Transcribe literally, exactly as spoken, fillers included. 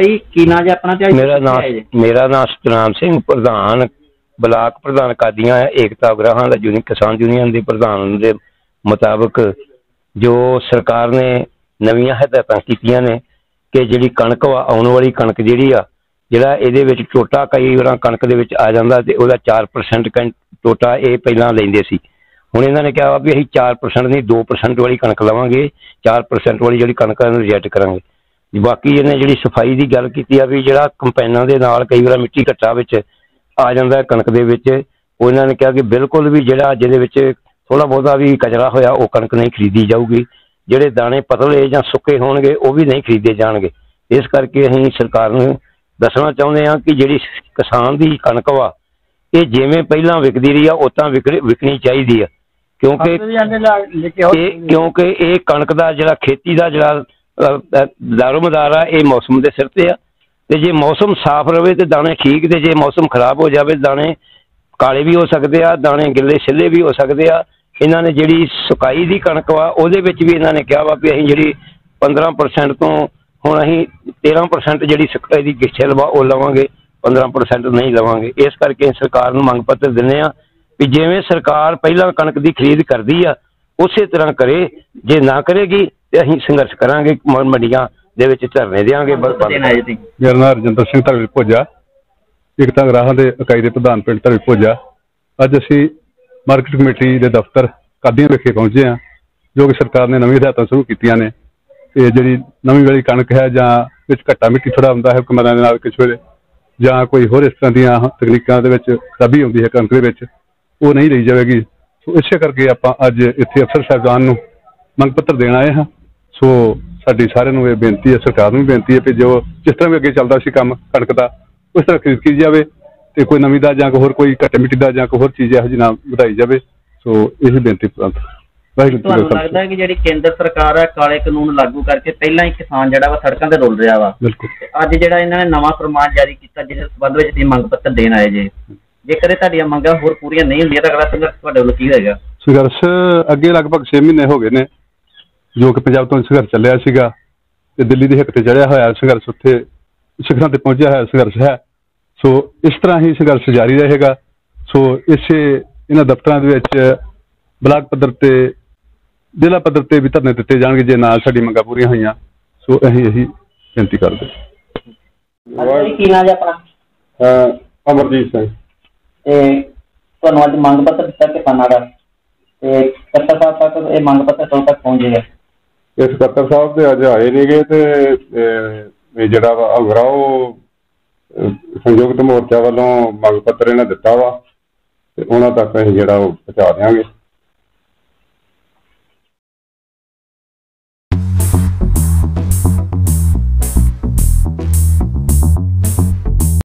बई की ना जी अपना? मेरा नाम मेरा नाम सतनाम सिंह, प्रधान ब्लाक प्रधान कादियां एकता उग्राहां दा यूनियन किसान यूनियन के प्रधान के मुताबिक जो सरकार ने नवीं हदायतां कीतियां ने कि जिहड़ी कणक वा आउण वाली कणक जिहड़ी आ जिहड़ा इहदे विच टोटा कई वार कणक दे विच आ जांदा ते उहदा चार परसेंट टोटा ये पहलां लैंदे सी। हुण इन्हां ने कहा भी असीं चार परसेंट नहीं दो परसेंट वाली कणक लवांगे, चार परसेंट वाली जिहड़ी कणक रिजैक्ट करांगे। बाकी इन्हें जिहड़ी सफाई की गल की आ भी जिहड़ा कंपाइनां दे नाल कई बार मिट्टी घट्टा विच आ जांदा है कणक दे विच, वो इन्हां ने कहा कि बिल्कुल भी जिहड़ा जिहदे विच थोड़ा बहुता भी कचरा होया वो कणक नहीं खरीदी जाऊगी, जिहड़े दाने पतले जां सुक्के होणगे वो भी नहीं खरीदे जाणगे। इस करके असीं सरकार नूं दसना चाहुंदे हां कि जिहड़ी किसान दी कणक वा ये जिवें पहिलां विकदी रही आ उतां विक विकनी चाहीदी आ, क्योंकि क्योंकि ये कणक दा जिहड़ा खेती दा जिहड़ा दारोमदार आ ये मौसम के सिर ते आ, ते जे मौसम साफ रहे तो दाने ठीक, ते जे मौसम खराब हो जाए दाने काले भी हो सकते आ, दाने गिले सिले भी हो सकते आ। इन्हों ने जिहड़ी सुकाई दी कणक वा उहदे विच भी इन्हों ने कहा वा भी असीं जिहड़ी पंद्रह परसेंट तो हुण असीं तेरह परसेंट जिहड़ी सुकाई दी गिछल वा वो लवांगे, पंद्रह परसेंट नहीं लवांगे। इस करके सरकार नूं मंग पत्र दिंदे आ भी जिवें सरकार पहिलां कणक दी खरीद करदी आ उसे तरह करे, जे ना करेगी तो असीं संघर्ष करांगे, मंडियां दे विच धरने देंगे। मेरा नाम रजिंदर सिंह धरवी भोजा, एकता उग्राहां दे इकाई दे प्रधान पिंड धरवी भोजा। अज असीं मार्केट कमेटी के दफ्तर कादियां विखे पहुंचे हैं, जो कि सरकार ने नवीं हदायतां शुरू कीतियां ने कि जिहड़ी नवीं वाली कणक है जां विच घट्टा मिट्टी थोड़ा हुंदा है कमरां दे नाल किश वेले जां कोई होर इस तरह दीयां तकनीकां दे विच खराबी आउंदी है कणक दे विच वो नहीं लई जाएगी। सो इस करके आपां अज इत्थे अफसर साहबान नूं मंग पत्र देण आए हाँ। सो साडी सारिआं नूं इह बेनती है, सरकार नूं भी बेनती है कि जो जिस तरह भी अगे चलदा सी काम कणक दा उस तरह खरीद की जाए, तो कोई नवीं दा जां कोई होर कोई घट्ट मिट्टी दा जां कोई होर चीज़ इहो जी ना वधाई जाए। सो यही बेनती ਤੁਹਾਨੂੰ ਲੱਗਦਾ है कि ਜਿਹੜੀ केंद्र सरकार है काले कानून लागू करके पहला ही किसान जिहड़ा वा सड़कों ते रुल रहा वा, अज जिहड़ा इन्हां ने नवां फरमान जारी किया जिस संबंध विच तुसीं मंग पत्र देण आए जे, जेकर तुहाडीआं मंगां होर पूरीआं नहीं हुंदियां तां अगला संघर्ष तुहाडे वल्लों की होएगा? संघर्ष अगे लगभग छे महीने हो गए ने जो कि पंजाब तो संघर्ष चलिया सीगा ते दिल्ली दी हिक ते चढ़िया होया संघर्ष, उत्थे शिखरां ते पहुंचिया होया संघर्ष है। सो इस तरह ही संघर्ष जारी रहेगा। सो इसे इन्हां दफ्तरां दे विच ब्लाक पद्धर ते जिला पद्धर ते भी धरने दिते जाएंगे जे ना साडी मंगां पूरीआं होईआं। सो असीं यही बेनती करदे अमरजीत सिंह ते तुहानूं अज मंग पत्र दित्ता किसानां दा ते कलेक्टर साहब तक ये मंग पत्र कदों तक पहुंचेगा? इस कलेक्टर साहब ते अज आए नहीं गए ते जिहड़ा वा अगरा वो संयुक्त मोर्चा वालों मंग पत्र इन्हां दित्ता वा ते उन्हां तक असीं जिहड़ा वो पहुंचा देंगे।